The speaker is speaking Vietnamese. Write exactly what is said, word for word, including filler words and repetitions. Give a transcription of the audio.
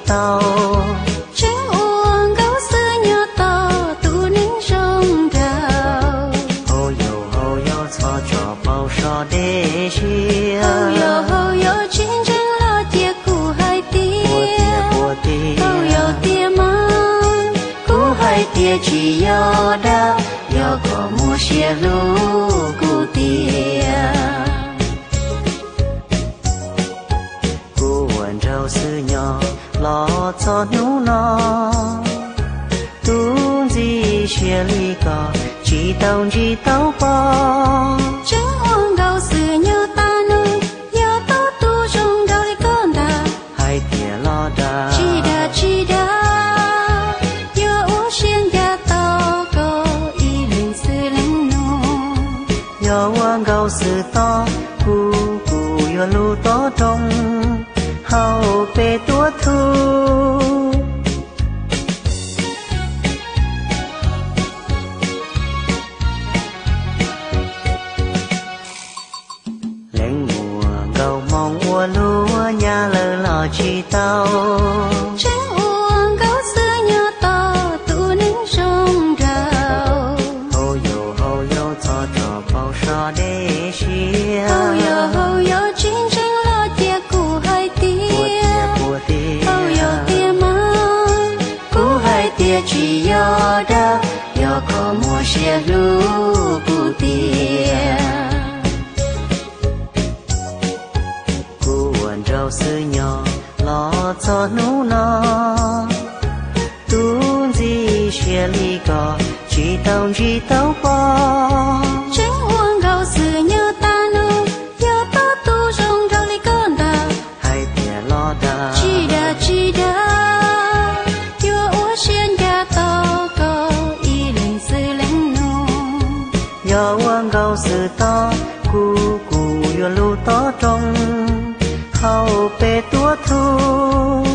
tao tránh uống gấu xưa nhớ to tụ nính rong rào hồ yo hồ yo cho cho bao so để chia hồ yo hồ yo chiến tranh lo tia cụ hai tia bùa tia hồ yo tia mang cụ hai tia chỉ yo đau yo có mua xe lú cụ tia rau sư nhỏ lo cho nú nó tu gì chia ly cò chỉ tao chỉ tao bỏ tránh uống gạo sư nhớ ta nơi nhớ ta tu trong gạo đi con ta hai tia lo đà chỉ đà chỉ đà nhớ uống xiên gà to có ý linh sư linh nô nhớ uống gạo sư to cu cu nhớ lu to trong hậu về tua thu lên mùa cầu mong ua lúa nhà lơ lò chi tao tránh uống gạo xưa nhớ to tụ nính rong rào hồ yo hồ yo cho cho bao so để chia hồ yo hồ yo chiến tranh lo tia cụ hai tia hồ yo tia mang cụ hai tia chỉ yo đau yo có mua xe lú cụ tia cu quần rau sư nhỏ lo cho nú nó tu gì chia ly cò chỉ tao chỉ tao bỏ tránh uống gạo xưa nhớ ta nơi nhớ ta tu trong gạo đi con ta hai tia lo đà chỉ đà chỉ đà nhớ uống xiên gà to có ý linh sư linh nô yo uống gạo sư to cu cu yo lu to trong hậu về tua thu